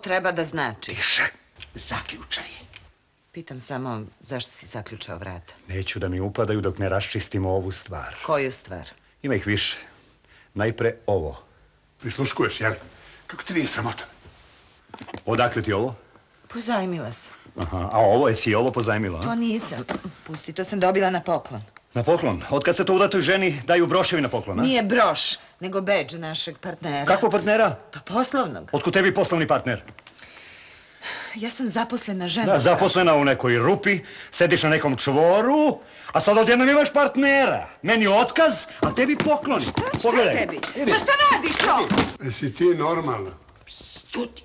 treba da znači? Tiše, zaključaj. Pitam samo zašto si zaključao vrata. Neću da mi upadaju dok ne raščistimo ovu stvar. Koju stvar? Ima ih više. Najpre ovo. Prisluškuješ, jel? Kako ti nije sramota? Odakle ti ovo? Pozajmila sam. Aha, a ovo, jesi i ovo pozajmila? To nisam. Pusti, to sam dobila na poklon. Na poklon? Otkad se to udatoj ženi daju broševi na poklon, a? Nije broš, nego bedž našeg partnera. Kakvog partnera? Pa poslovnog. Otkud tebi poslovni partner? Ja sam zaposlena žena. Da, zaposlena u nekoj rupi, sediš na nekom čvoru, a sad odjednom imaš partnera. Meni otkaz, a tebi poklon. Šta tebi? Pa šta radiš to? Jesi ti normalna? Ćuti.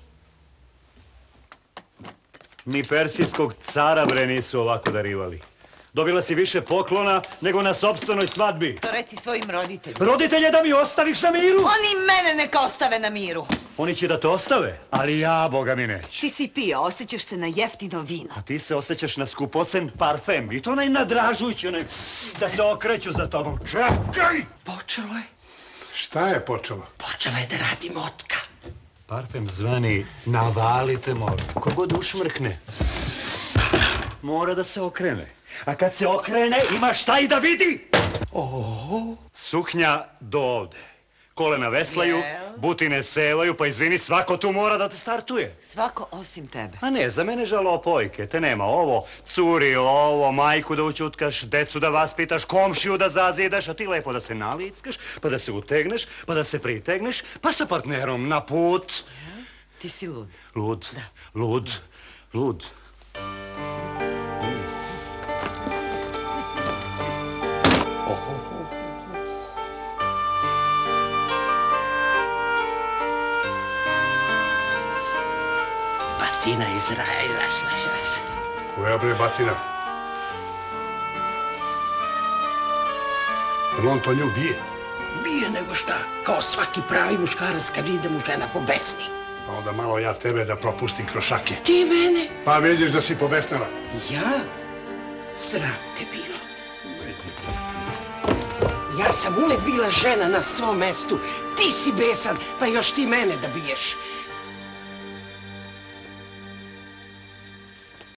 Ni persijskog cara, bre, nisu ovako darivali. Dobila si više poklona nego na sopstvenoj svadbi. To reci svojim roditeljima. Roditelje da mi ostaviš na miru? Oni mene neka ostave na miru. Oni će da te ostave, ali ja, boga mi, neću. Ti si pio, osjećaš se na jeftino vino. A ti se osjećaš na skupocen parfem. I to onaj nadražujući, onaj da se okreću za tobom. Čekaj! Počelo je. Šta je počelo? Počela je da radi motka. Parfem zvani navalite mor. Kogod ušmrkne, mora da se okrene. A kad se okrene, ima šta i da vidi. Suknja do ovde. Kolena veslaju, butine sevaju, pa izvini, svako tu mora da te startuje. Svako osim tebe. A ne, za mene žalopojke, te nema ovo. Curi ovo, majku da učutkaš, decu da vaspitaš, komšiju da zazidaš, a ti lepo da se nalickaš, pa da se utegneš, pa da se pritegneš, pa sa partnerom na put. Ti si lud. Lud, Da. lud, lud. Batina iz raja izašla. Koja bre batina? Jel on to nju bije? Bije nego šta, kao svaki pravi muškarac kad vide mu žena pobesni. Pa onda malo ja tebe da propustim kroz šake. Ti mene? Pa vidiš da si pobesnala. Ja? Sram te bilo. Ja sam uvek bila žena na svom mestu. Ti si besan, pa još ti mene da biješ.